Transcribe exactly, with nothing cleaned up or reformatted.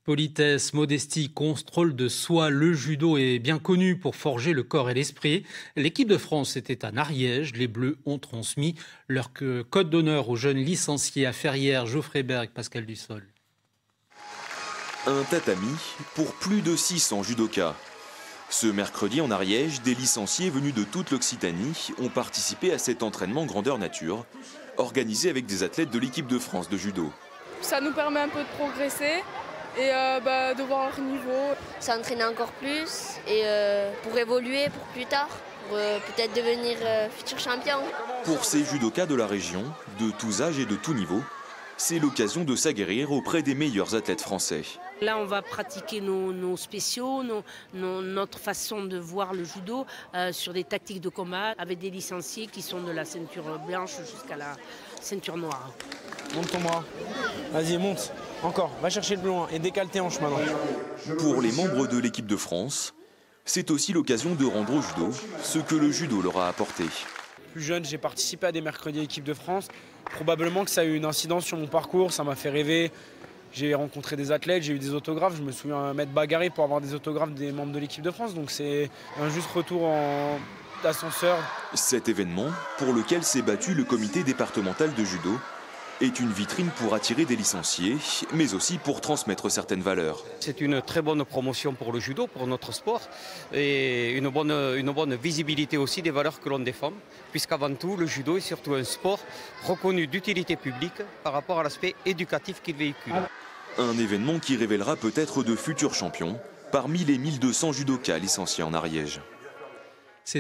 Politesse, modestie, contrôle de soi, le judo est bien connu pour forger le corps et l'esprit. L'équipe de France était à Ariège. Les Bleus ont transmis leur code d'honneur aux jeunes licenciés à Ferrières, Geoffrey Berg, Pascal Dussol. Un tatami pour plus de six cents judokas. Ce mercredi en Ariège, des licenciés venus de toute l'Occitanie ont participé à cet entraînement grandeur nature, organisé avec des athlètes de l'équipe de France de judo. Ça nous permet un peu de progresser et euh, bah, de voir leur niveau. S'entraîner encore plus et euh, pour évoluer pour plus tard, pour euh, peut-être devenir euh, futur champion. Pour ces judokas de la région, de tous âges et de tous niveaux, c'est l'occasion de s'aguerrir auprès des meilleurs athlètes français. Là, on va pratiquer nos, nos spéciaux, nos, nos, notre façon de voir le judo euh, sur des tactiques de combat avec des licenciés qui sont de la ceinture blanche jusqu'à la ceinture noire. Monte ton bras. Vas-y, monte. Encore. Va chercher le plus loin et décale tes hanches maintenant. Pour les membres de l'équipe de France, c'est aussi l'occasion de rendre au judo ce que le judo leur a apporté. Plus jeune, j'ai participé à des mercredis équipe de France. Probablement que ça a eu une incidence sur mon parcours, ça m'a fait rêver. J'ai rencontré des athlètes, j'ai eu des autographes. Je me souviens m'être bagarré pour avoir des autographes des membres de l'équipe de France. Donc c'est un juste retour en ascenseur. Cet événement, pour lequel s'est battu le comité départemental de judo, est une vitrine pour attirer des licenciés, mais aussi pour transmettre certaines valeurs. C'est une très bonne promotion pour le judo, pour notre sport, et une bonne, une bonne visibilité aussi des valeurs que l'on défend, puisqu'avant tout, le judo est surtout un sport reconnu d'utilité publique par rapport à l'aspect éducatif qu'il véhicule. Un événement qui révélera peut-être de futurs champions parmi les mille deux cents judokas licenciés en Ariège.